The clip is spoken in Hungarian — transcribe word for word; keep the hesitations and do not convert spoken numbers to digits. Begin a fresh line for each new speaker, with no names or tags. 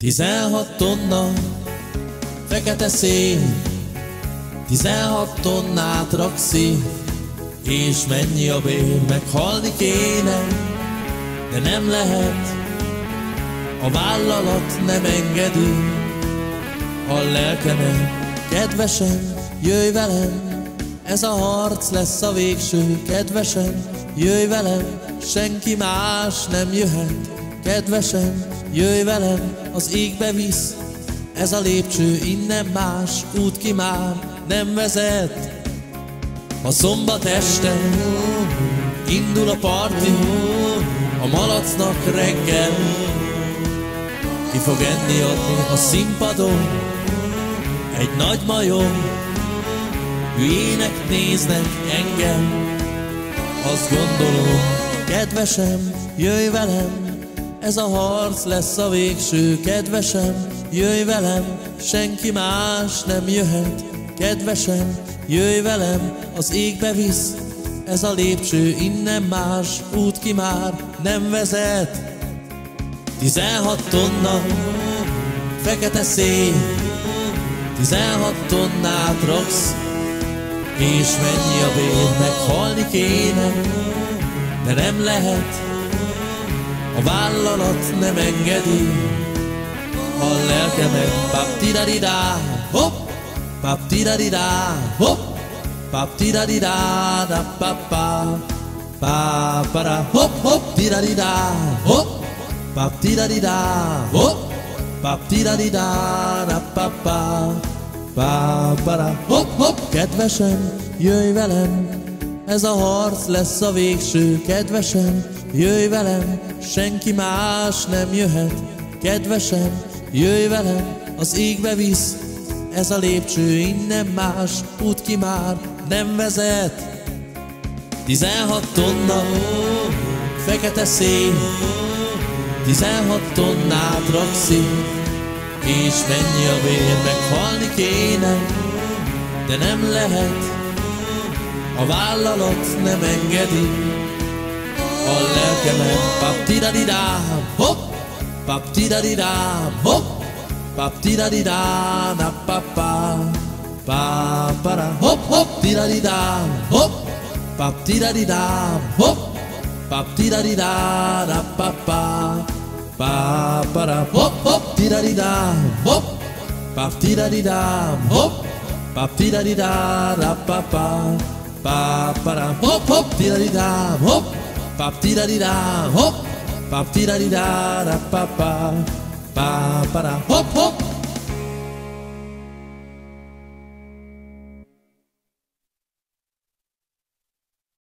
Tizenhat tonna fekete szél, tizenhat tonnát raksz szét, és mennyi a bér, meghalni kéne, de nem lehet, a vállalat nem engedi. A lelkemet, kedvesem, jöjj velem, ez a harc lesz a végső. Kedvesem, jöjj velem, senki más nem jöhet. Kedvesem, jöjj velem, az égbe visz, ez a lépcső, innen más út ki már nem vezet. A szombat este indul a parti, a malacnak reggel ki fog enni adni a színpadon egy nagy majom. Hülyének néznek engem, azt gondolom, kedvesem, jöjj velem, ez a harc lesz a végső. Kedvesem, jöjj velem, senki más nem jöhet. Kedvesem, jöjj velem, az égbe visz, ez a lépcső, innen más út ki már nem vezet. Tizenhat tonna fekete szél, tizenhat tonnát raksz, és mennyi a bér, meghalni kéne, de nem lehet, a vállalat nem engedi. A lelkemet, pap-tira-di-dá, hopp, pap-tira-di-dá, hopp, pap-tira-di-dá, da-pa-pa, pa-pa-ra, hopp, hopp, tira-di-dá, hopp, pap-tira-di-dá, hopp, pap-tira-di-dá, da-pa-pa, pa-pa-ra, hopp, hopp. Kedvesem, jöjj velem, ez a harc lesz a végső. Kedvesem, jöjj velem, senki más nem jöhet. Kedvesem, jöjj velem, az égbe visz, ez a lépcső, innen más út ki már nem vezet. Tizenhat tonna fekete szél, tizenhat tonnát raksz szét, és mennyi a bér, meghalni kéne, de nem lehet, a vállalat nem engedi. A lelkemet, pap-tira-di-dám, hopp, pap-tira-di-dám, hopp, pap-tira-di-dá, na-pa-pa, pa-pa-ra, hopp, hopp, tira-di-dám, hopp, pap-tira-di-dám, hopp, pap-tira-di-dá, na-pa-pa, pa-pa-ra, hopp, hopp, tira-di-dám, hopp, pap-tira-di-dám, hopp, pap-tira-di-dá, na-pa-pa, pa-pa-ra, hopp, hopp, tira-di-dám, hopp, pap-tira-di-dám, hopp, pap-tira-di-dá, na-pa-pa, pa-pa-ra, hopp, hopp.